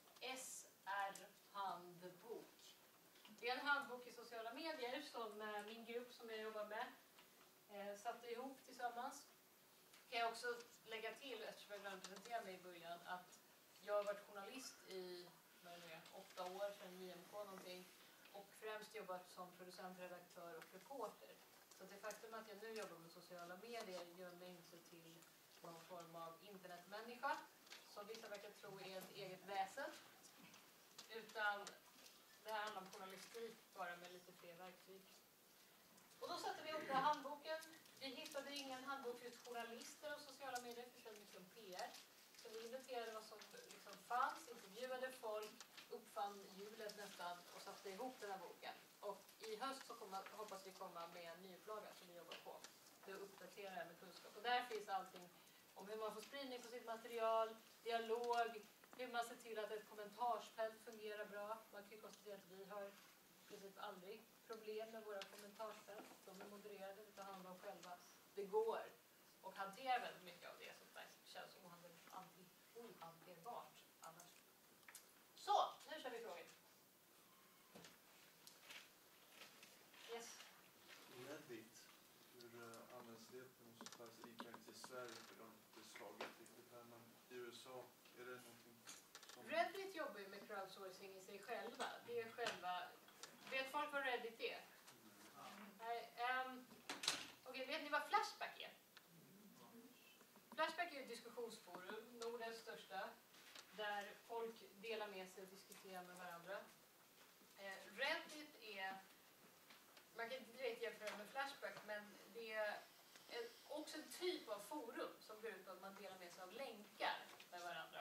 S-R-handbok. Det är en handbok i sociala medier som eh, min grupp som jag jobbar med eh, satte ihop tillsammans. Kan jag också lägga till, eftersom jag glömde presentera mig i början, att jag har varit journalist i vad är det, åtta år sedan J M K någonting och främst jobbat som producent, redaktör och reporter. Så det faktum att jag nu jobbar med sociala medier gör mig inte till någon form av internetmänniska, som vissa verkar tro är ett eget väsen. Utan det här handlar om journalistik, bara med lite fler verktyg. Och då satte vi upp den här handboken. Vi hittade ingen handbok för journalister och sociala medier, för det är mycket om P R. Så vi inventerade vad som liksom fanns, intervjuade folk, uppfann hjulet nästan och satte ihop den här boken. Och i höst så kommer, hoppas vi komma med en ny upplaga som vi jobbar på. För att uppdatera det med kunskap. Och där finns allting om hur man får spridning på sitt material, dialog, hur man ser till att ett kommentarsfält fungerar bra. Man kan ju konstatera att vi har i princip aldrig problem med våra kommentarsfält. De är modererade, vi tar hand om själva. Det går och hantera väldigt mycket av det som känns ohanterbart annars. Så, nu kör vi frågor. Yes. Reddit, hur uh, används det på något slags liknande i Sverige? För de det slagit riktigt här, men i U S A, är det någonting som... Reddit jobbar ju med crowdsourcing i sig själva. Det är själva... Vet folk vad Reddit är? Nej. Um, Okej, okay, vet ni vad Flashback är? Flashback är ett diskussionsforum, Nordens största, där folk delar med sig och diskuterar med varandra. Eh, Reddit är, man kan inte direkt jämföra med Flashback, men det är också en typ av forum som går ut på att man delar med sig av länkar med varandra.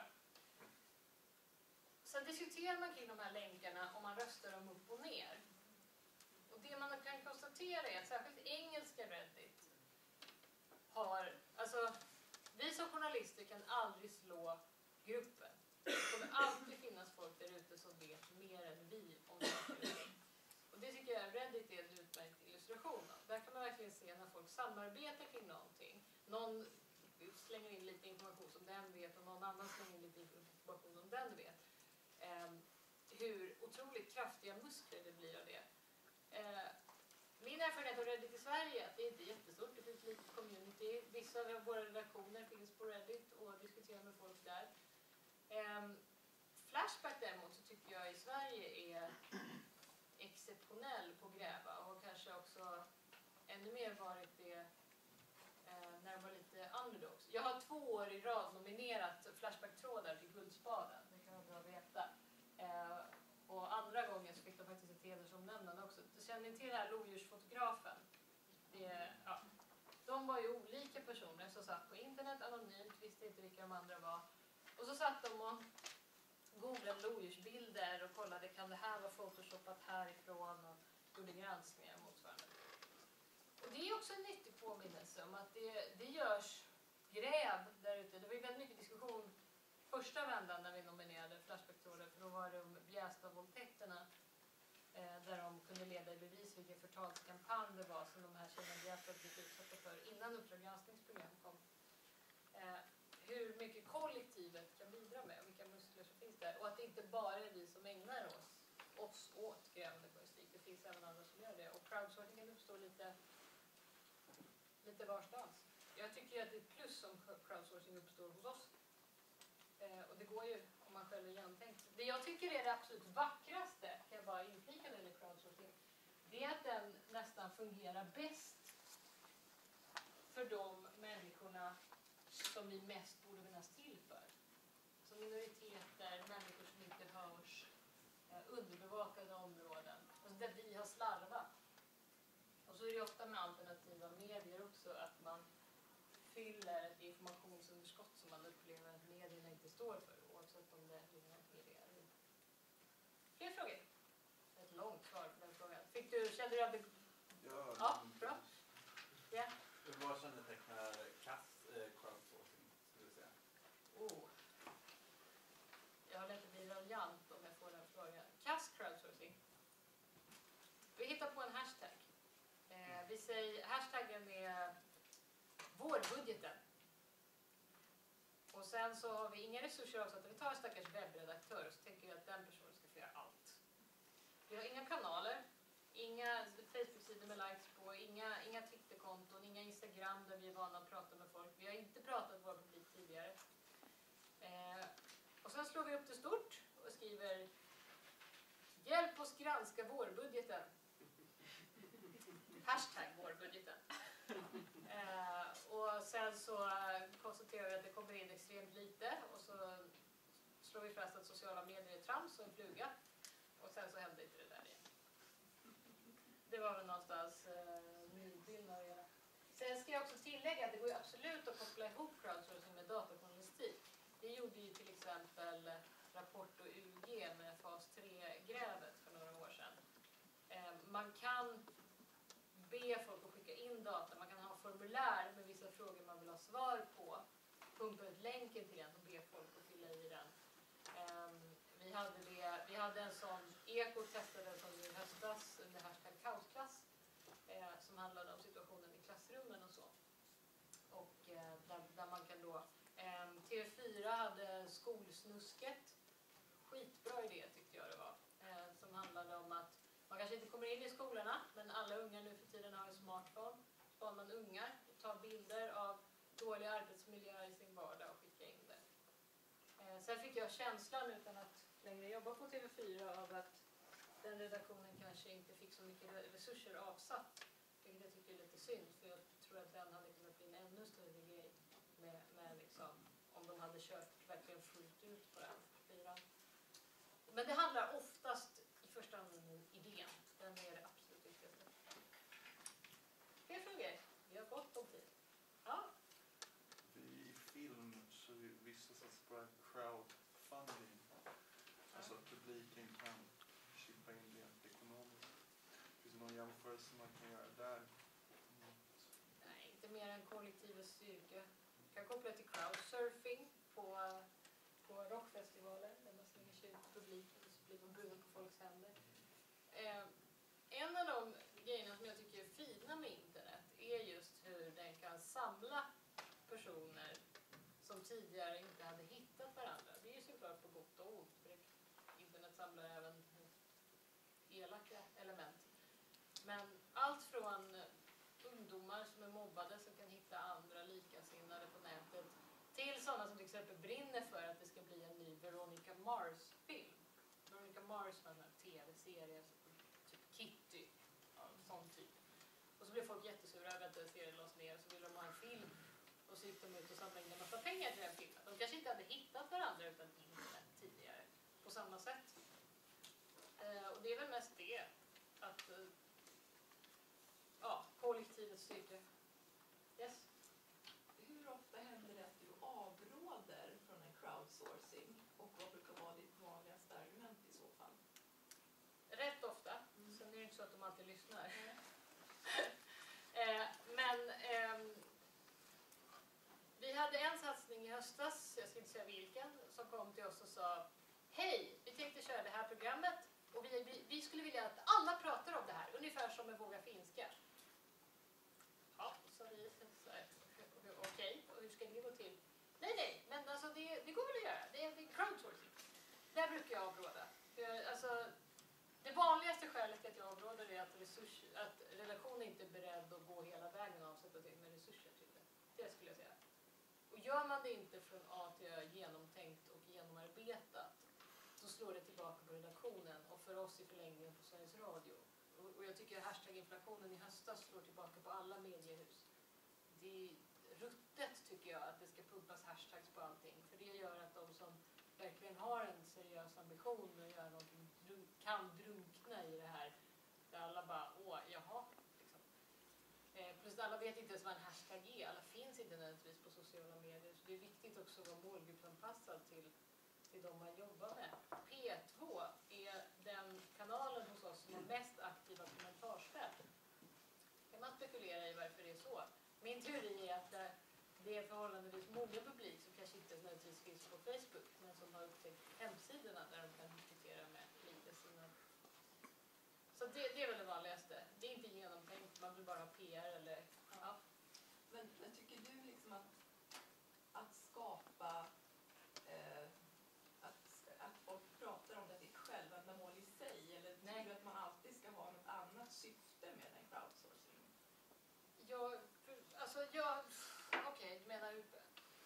Sen diskuterar man kring de här länkarna och man röstar dem upp och ner. Och det man kan konstatera är att särskilt engelska Reddit har, alltså vi som journalister kan aldrig slå gruppen. Det kommer alltid finnas folk där ute som vet mer än vi om det. Och det tycker jag Reddit är en utmärkt illustration av. Där kan man verkligen se när folk samarbetar kring någonting. Någon slänger in lite information som den vet och någon annan slänger in lite information som den vet. Um, hur otroligt kraftiga muskler det blir av det. Uh, min erfarenhet av Reddit i Sverige är att det inte är jättestort. Det finns lite community. Vissa av våra redaktioner finns på Reddit och diskuterar med folk där. Um, Flashback däremot så tycker jag i Sverige är exceptionell på att gräva och kanske också ännu mer varit det eh, när de var lite underdogs. Jag har två år i rad nominerat Flashback-trådar till Guldspaden, det kan man bra veta. Eh, och andra gången så fick de faktiskt ett hedersomnämnande också. Känner ni till det här lodjursfotografen? Det, ja. De var ju olika personer som satt på internet anonymt, visste inte vilka de andra var. Och så satt de och googlade lodjursbilder och kollade, kan det här vara photoshopat härifrån, och gjorde granskningar och motsvarande. Och det är också en nyttig påminnelse om att det, det görs gräv där ute. Det var ju väldigt mycket diskussion första vändan när vi nominerade Flashback-trådar, för då var det om Bjästa-våldtäkterna eh, där de kunde leda i bevis vilken förtalskampanj det var som de här tjejerna Bjästa blev utsatta för innan Uppdrag granskningsprogram kom. Eh, hur mycket kollektivet kan bidra med och vilka muskler som finns där. Och att det inte bara är vi som ägnar oss, oss åt grävande journalistik. Det finns även andra som gör det. Och crowdsourcingen uppstår lite, lite varstans. Jag tycker att det är ett plus om crowdsourcing uppstår hos oss. Eh, och det går ju om man själv är genomtänkt. Det jag tycker är det absolut vackraste, kan jag bara inflika när det gäller crowdsourcing, det är att den nästan fungerar bäst för de människorna som vi mest borde finnas till för. Som minoriteter, människor som inte hörs, eh, underbevakade områden, alltså där vi har slarvat. Och så är det ofta med alternativa medier också, att man fyller ett informationsunderskott som man upplever att medierna inte står för, oavsett om det är media eller inte. Fler frågor? Ett långt svar på den frågan. Fick du, kände du att du... Ja, Ja, bra. Ja. Vad kännetecknar kass eh, crowdsourcing, skulle du säga? Oh. Jag har lätt bli raljant om jag får den frågan. Kass crowdsourcing. Vi hittar på en hashtag. Eh, vi säger, hashtaggen är vårbudgeten. Och sen så har vi inga resurser avsatta. Vi tar en stackars webbredaktör och så tänker vi att den personen ska få göra allt. Vi har inga kanaler, inga Facebook-sidor med likes på, inga, inga Twitterkonton, inga Instagram där vi är vana att prata med folk. Vi har inte pratat med vår publik tidigare. Eh, och sen slår vi upp det stort och skriver: hjälp oss granska vårbudgeten. Hashtag vårbudgeten. eh, och sen så konstaterar vi att det kommer in extremt lite och så slår vi fast att sociala medier är trams och en fluga. Och sen så hände inte det där igen. Det var väl någonstans eh, nidbilden av det. Sen ska jag också tillägga att det går ju absolut att koppla ihop crowdsourcing med datajournalistik. Det gjorde ju till exempel Rapport och U G med fas tre-grävet för några år sedan. Eh, man kan be folk att skicka in data, man kan ha formulär med vissa frågor man vill ha svar på, pumpa ut länken till den och be folk att fylla i den. Eh, vi, hade det, vi hade en sån, Eko testade en sån i höstas under hashtag kaosklass eh, som handlade om situationen i klassrummen och så. Och eh, där, där man kan då eh, T V fyra hade Skolsnusket, skitbra idé tyckte jag det var, eh, som handlade om att man kanske inte kommer in i skolorna, men alla unga nu för tiden har en smartphone. Spanar man ungar och tar bilder av dålig arbetsmiljö i sin vardag och skickar in det. Eh, sen fick jag känslan, utan att längre jobba på T V fyra, av att den redaktionen kanske inte fick så mycket resurser avsatt. Vilket jag tycker är lite synd, för jag tror att den hade kunnat bli en ännu större grej med, med liksom, om de hade kört verkligen fullt ut på den fyran. Men det handlar oftast i första hand om idén. Den är det absolut viktigaste. Fler frågor? Vi har gott om tid. Ja. I film så vistas att spara crowdfunding. Alltså att publiken kan chippa in rent ekonomiskt. Finns det någon jämförelse man kan göra där? Nej, inte mer än kollektivets styrka. Jag kan koppla till crowdsurfing på, på rockfestivaler där man slänger sig ut på publiken och så blir man buren på folks händer. Eh, en av de grejerna som jag tycker är fina med internet är just hur den kan samla personer som tidigare inte hade hittat varandra. Det är ju såklart på gott och ont, för internet samlar även elaka element. Men allt från ungdomar som är mobbade som kan hitta andra likasinnade på nätet till sådana som till exempel brinner för att det ska bli en ny Veronica Mars-film. Veronica Mars var en T V-serie, typ Kitty, ja, sån typ. Och så blev folk jättesura över att den serien lades ner och så ville de ha en film. Och så gick de ut och samlade in en massa pengar till den filmen. De kanske inte hade hittat varandra utan internet tidigare på samma sätt. Eh, och det är väl mest det, att eh, ja, kollektivets styrka. Yes? Hur ofta händer det att du avråder från en crowdsourcing och vad brukar vara ditt vanligaste argument i så fall? Rätt ofta. Mm. Sen är det inte så att de alltid lyssnar. Mm. eh, men ehm, vi hade en satsning i höstas, jag ska inte säga vilken, som kom till oss och sa: hej, vi tänkte köra det här programmet och vi, vi, vi skulle vilja att alla pratar om det här, ungefär som med Våga Finska. Ja, så vi okej, okay, och hur ska det gå till? Nej, nej, men alltså det, det går väl att göra, det är, det är crowdsourcing. Där brukar jag avråda. För, alltså, det vanligaste skälet till att jag avråder är att, resurs, att redaktionen inte är beredd att gå hela vägen och avsätta till med resurser till det. Det skulle jag säga. Och gör man det inte från A till Ö genomtänkt och genomarbetat, så slår det tillbaka på redaktionen och för oss i förlängningen på Sveriges Radio. Och, och jag tycker att hashtaginflationen i höstas slår tillbaka på alla mediehus. det är ruttet tycker jag att det ska pumpas hashtags på allting. För det gör att de som verkligen har en seriös ambition och gör någonting drunk, kan drunkna i det här. Där alla bara, åh, jaha. Liksom. Eh, plus alla vet inte ens vad en hashtag är. Alla finns inte nödvändigtvis på sociala medier. Så det är viktigt också att vara målgruppsanpassad till, till de man jobbar med. P två är den kanalen hos oss som har mest aktiva kommentarsfält. Kan man spekulera i varför det är så? Min teori är att det, det är förhållandevis många publik som kanske inte nödvändigtvis finns på Facebook, men som har upptäckt hemsidorna där de kan diskutera med likasinnade. Så det, det är väl det vanligaste. Det är inte genomtänkt, man vill bara ha P R eller... Ja. Men, men tycker du liksom att, att skapa, eh, att, att folk pratar om det till ett självändamål i sig, eller tycker Nej. du att man alltid ska ha något annat syfte med en crowdsourcing? Jag, alltså jag... Okej, okay, du menar uppe?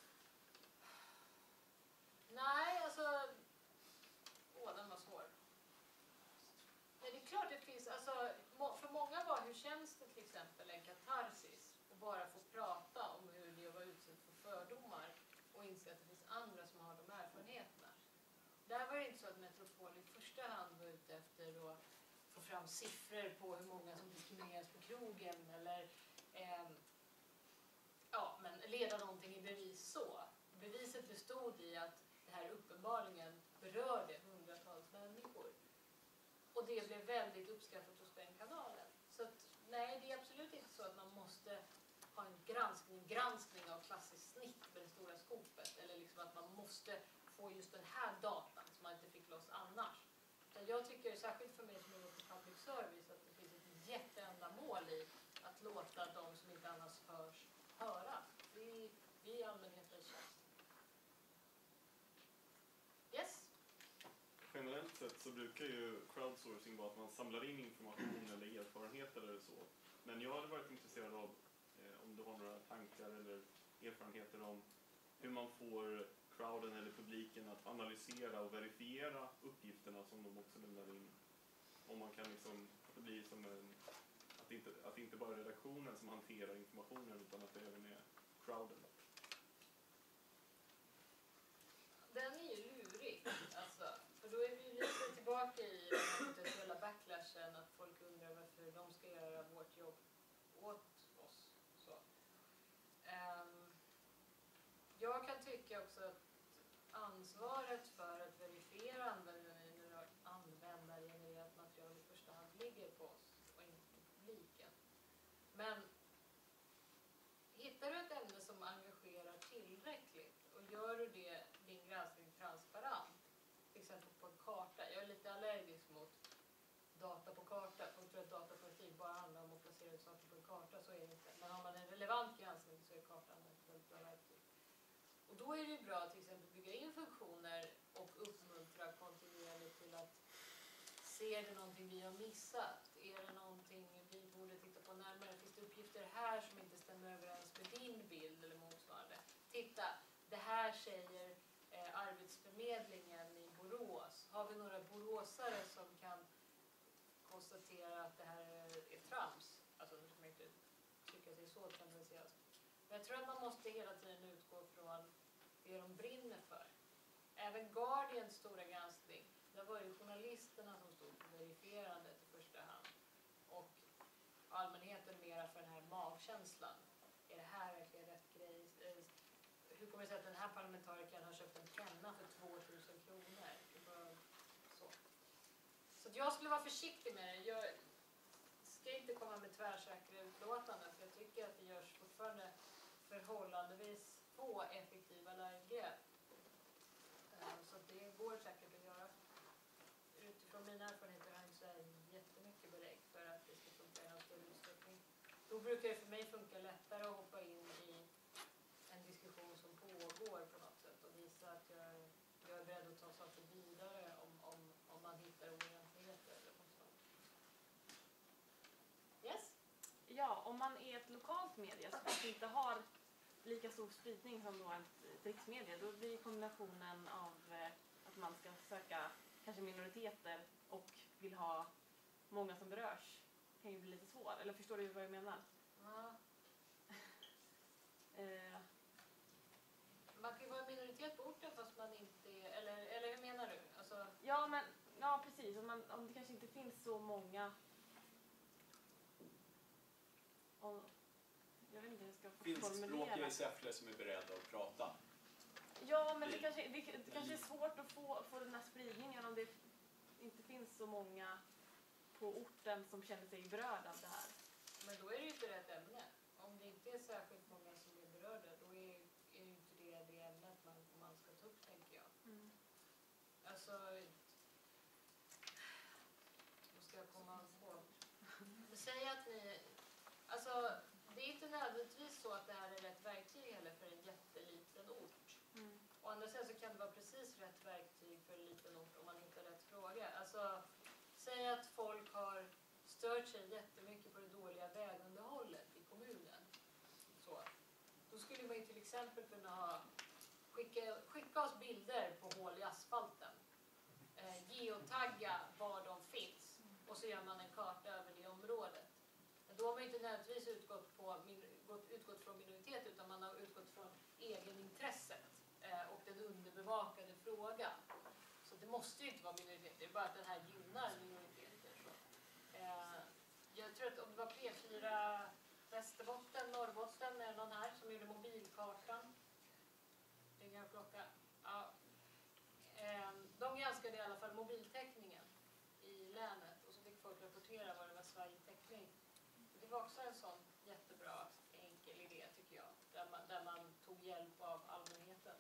Nej, alltså... Åh, den var svår. Nej, det är klart det finns... Alltså, för många var hur känns det till exempel en katarsis och bara få prata om hur det var utsatt för fördomar och inse att det finns andra som har de erfarenheterna. Där var det inte så att Metropol i första hand var ute efter att få fram siffror på hur många som diskrimineras på krogen eller eh, ja, men leda någonting i bevis så. Beviset bestod i att det här uppenbarligen berörde hundratals människor. Och det blev väldigt uppskattat hos den kanalen. Så att, nej, det är absolut inte så att man måste ha en granskning, granskning av klassiskt snitt med det stora skopet. Eller liksom att man måste få just den här datan som man inte fick loss annars. Men jag tycker, särskilt för mig som jobbar på public service, att det finns ett jätteändamål i att låta de som inte annars hörs höras. Vi, vi är allmänhetens tjänst. Yes? Generellt sett så brukar ju crowdsourcing vara att man samlar in information eller erfarenheter eller så. Men jag hade varit intresserad av eh, om du har några tankar eller erfarenheter om hur man får crowden eller publiken att analysera och verifiera uppgifterna som de också lämnar in. Om man kan liksom, att det blir som en, att det inte, att det inte bara är redaktionen som hanterar informationen utan att det även är crowden. Den är ju lurig, alltså. För då är vi ju lite tillbaka i den potentiella backlashen att folk undrar varför de ska göra vårt jobb åt oss. Så. Um, jag kan tycka också att ansvaret för att verifiera användargenererat material i första hand ligger på oss och inte på publiken. Men hittar du ett ämne som engagerar tillräckligt och gör du det, din granskning transparent, till exempel på en karta. Jag är lite allergisk mot data på karta. Folk tror att datapolitik bara handlar om att placera ut saker på en karta, så är det inte. Men har man en relevant granskning så är kartan ett väldigt bra verktyg. Och då är det ju bra att till exempel bygga in funktioner och uppmuntra kontinuerligt till att ser det någonting vi har missat? Är det någonting vi borde titta på närmare? Finns det uppgifter här som inte stämmer överens med din bild eller motsvarande? Titta, det här säger eh, Arbetsförmedlingen i Borås. Har vi några boråsare som kan konstatera att det här är, är trams? Alltså, nu ska man inte tycka sig så tendensiöst. Men jag tror att man måste hela tiden utgå från det de brinner för. Även Guardians stora granskning, där var det journalisterna som stod för verifierandet i första hand. Och allmänheten mera för den här magkänslan. Är det här verkligen rätt grej? Hur kommer det sig att den här parlamentarikern har köpt en penna för tvåtusen kronor? Det var så. Så att jag skulle vara försiktig med det. Jag ska inte komma med tvärsäkra utlåtanden, för jag tycker att det görs fortfarande förhållandevis få effektiva livegrepp. Så det går säkert att göra. Utifrån mina erfarenheter har jag inte så jättemycket belägg för att det ska funka i en större utsträckning. Då brukar det för mig funka lättare att hoppa in i en diskussion som pågår på något sätt och visa att jag, jag är beredd att ta saker vidare om, om, om man hittar oegentligheter eller något sånt. Yes? Ja, om man är ett lokalt media som kanske inte har lika stor spridning som då ett riksmedia, då blir kombinationen av eh, att man ska söka kanske minoriteter och vill ha många som berörs kan ju bli lite svår. Eller förstår du vad jag menar? Ja. Eh, Man kan ju vara en minoritet på orten fast man inte är, eller, eller hur menar du? Alltså, ja, men ja, precis. Om, man, om det kanske inte finns så många... Om, jag vet inte hur jag ska få Finskspråkiga formulera. i Säffle som är beredda att prata. Ja, men det kanske, det, det kanske är svårt att få, få den här spridningen om det inte finns så många på orten som känner sig berörda av det här. men då är det ju inte rätt ämne. Om det inte är särskilt många som är berörda, då är, är ju inte det det ämnet man, man ska ta upp, tänker jag. Mm. Alltså, vad ska jag komma på? Men säg att ni, alltså det är inte nödvändigtvis så att det här är rätt verktyg heller för en jätteliten ort. Mm. Å andra sidan så kan det vara precis rätt verktyg för en liten ort om man hittar rätt fråga. Alltså, säg att folk har stört sig jättemycket på det dåliga vägunderhållet i kommunen. Så. Då skulle man ju till exempel kunna ha, skicka, skicka oss bilder på hål i asfalten. Eh, geotagga var de finns. Och så gör man en karta över det området. Men då har man ju inte nödvändigtvis utgått, på, gått, utgått från minoritet utan man har utgått från egenintresset eh, och den underbevakade frågan. Så det måste ju inte vara minoriteter, det är bara att den här gynnar minoriteter. Så. Eh, jag tror att om det var P fyra Västerbotten, Norrbotten, är någon här som gjorde mobilkartan. Ringa och klocka. Ja. Eh, de granskade i alla fall mobiltäckningen i länet och så fick folk rapportera vad det var Sverige-täckning. Det var också en sån jättebra, enkel idé tycker jag, där man, där man tog hjälp av allmänheten.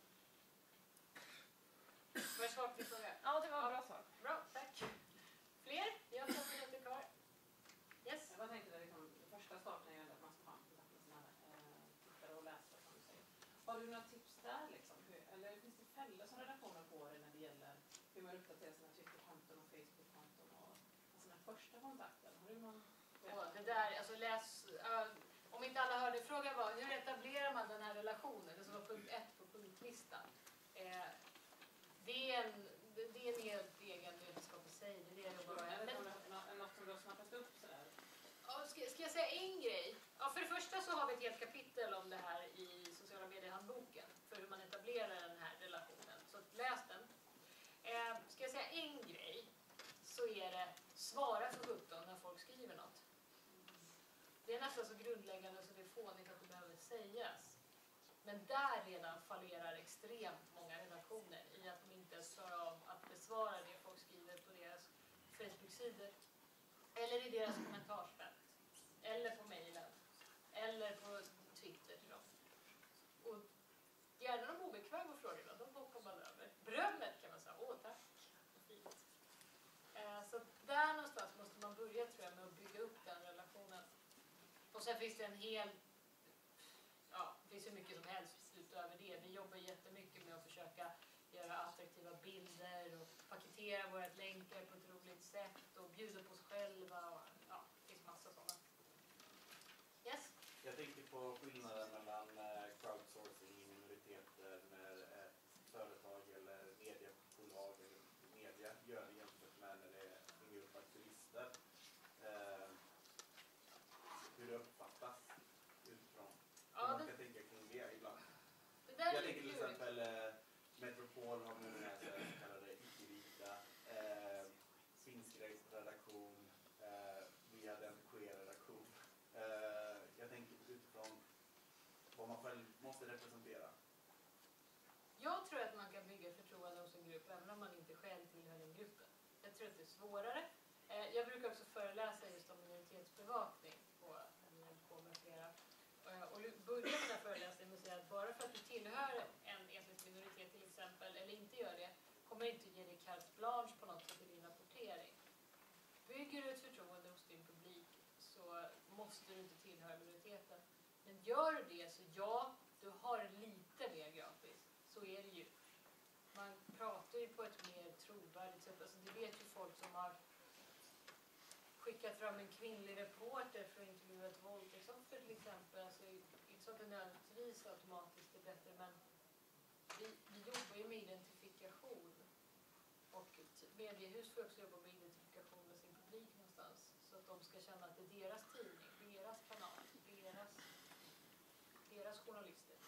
Var det svar på din fråga? Ja, det var en bra svar. Bra, tack. Fler? Jag har fem minuter kvar. Yes? Jag bara tänkte att liksom, första starten är ju att man ska ha en kontakt med sina eh, tittare och läsare som du säger. Har du några tips där liksom? Hur, eller finns det fällor som redaktioner på det när det gäller hur man uppdaterar sina Twitterkonton och Facebookkonton och sina första kontakter? Har du någon? Och det där, alltså läs, uh, om inte alla hörde, frågan var hur etablerar man den här relationen? Det som var punkt ett på punktlistan. Eh, det, är en, det, det är en helt egen vetenskap i sig. Det är det jag jobbar med. Men, Är något som du har snappat upp sådär? ja, ska, ska jag säga en grej? Ja, för det första så har vi ett helt kapitel om det här i sociala mediehandboken. För hur man etablerar den här relationen. Så läs den. Eh, ska jag säga en grej så är det svara för sjutton när folk skriver något. Det är nästan så grundläggande så det är fånigt att det behöver sägas. Men där redan fallerar extremt många redaktioner i att de inte ens klarar av att besvara det folk skriver på deras Facebook-sidor. Eller i deras kommentarsfält. Eller på mejlen. Eller på Twitter till dem. Och gärna de obekväma frågorna, de hoppar man över. Berömmet kan man säga, åh tack, fint. Eh, så där någonstans måste man börja tror jag med att bygga upp den relationen. Och sen finns det en hel, ja det finns ju mycket som helst utöver det. Vi jobbar jättemycket med att försöka göra attraktiva bilder och paketera våra länkar på ett roligt sätt och bjuda på oss själva och ja, det finns massa sådana. Yes? Jag tänker på skillnaden mellan eh, crowdsourcing i minoriteter när ett företag eller mediebolag eller media gör det jämfört med när det är en grupp aktivister. Eh, hur det uppfattas utifrån. Ja, Man det, kan tänka kring det ibland. det där är Jag lite tänker till klurigt. exempel eh, Metropol har nu med sig så kallade icke-vita, eh, finsk redaktion, eh, vi hade en queer-redaktion. Eh, jag tänker utifrån vad man själv måste representera. Jag tror att man kan bygga förtroende hos en grupp även om man inte själv tillhör den gruppen. Jag tror att det är svårare. Eh, jag brukar också föreläsa just om minoritetsbevakning på N M K med flera. Eh, och börja den här föreläsningen med att säga att bara för att du tillhör en etnisk minoritet till exempel, eller inte gör det, kommer inte ge dig carte blanche på något sätt i din rapportering. Bygger du ett förtroende hos din publik så måste du inte tillhöra minoriteten. Men gör du det så ja, du har lite mer gratis. Så är det ju. Man pratar ju på ett mer trovärdigt sätt. Alltså, det vet ju folk som har skickat fram en kvinnlig reporter för att intervjua ett våldtäktsoffer till exempel. Alltså, inte så att det nödvändigtvis automatiskt är bättre, men vi, vi jobbar ju med identifikation. Och mediehus får också jobba med identifikation med sin publik någonstans. Så att de ska känna att det är deras tidning, deras kanal, deras, deras journalister.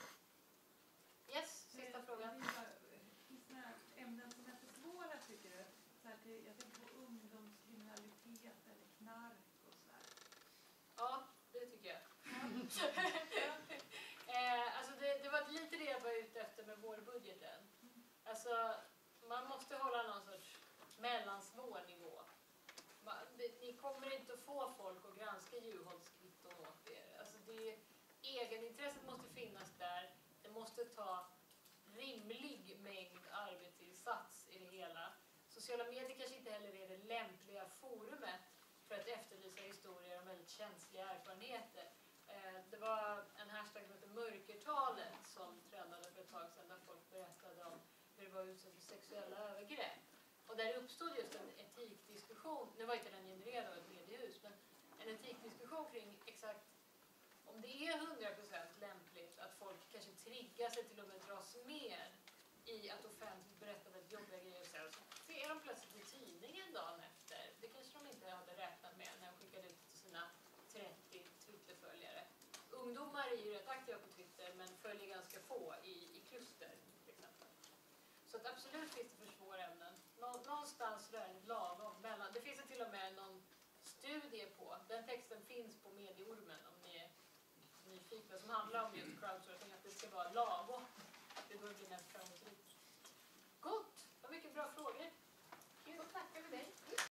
eh, alltså det, det var lite det jag var ute efter med vårbudgeten. Alltså, man måste hålla någon sorts mellansvår nivå. Man, det, ni kommer inte att få folk att granska Juholtskvitton åt er. Alltså det, egenintresset måste finnas där. Det måste ta rimlig mängd arbetsinsats i det hela. Sociala medier kanske inte heller är det lämpliga forumet för att efterlysa historier om väldigt känsliga erfarenheter. Eh, det var en hashtag som heter mörkertalet som trendade för ett tag sedan där folk berättade om hur det var utsatt för sexuella övergrepp. Och där uppstod just en etikdiskussion, nu var inte den genererad av ett mediehus, men en etikdiskussion kring exakt om det är hundra procent lämpligt att folk kanske triggar sig till och med dras med i att offentligt berätta väldigt jobbiga grejer. Så ser de plötsligt i tidningen dagen efter. Det kanske de inte hade räknat med när de skickade ut till sina trettio Twitterföljare. Ungdomar är ju rätt aktiva på Twitter men följer ganska få i, i kluster till exempel. Så att absolut finns det för svåra ämnen. Nå, någonstans rörligt lagom mellan. Det finns det till och med någon studie på. Den texten finns på Medieormen om ni är nyfikna som handlar om just crowdsourcing. Att det ska vara lagom. Det borde bli nästan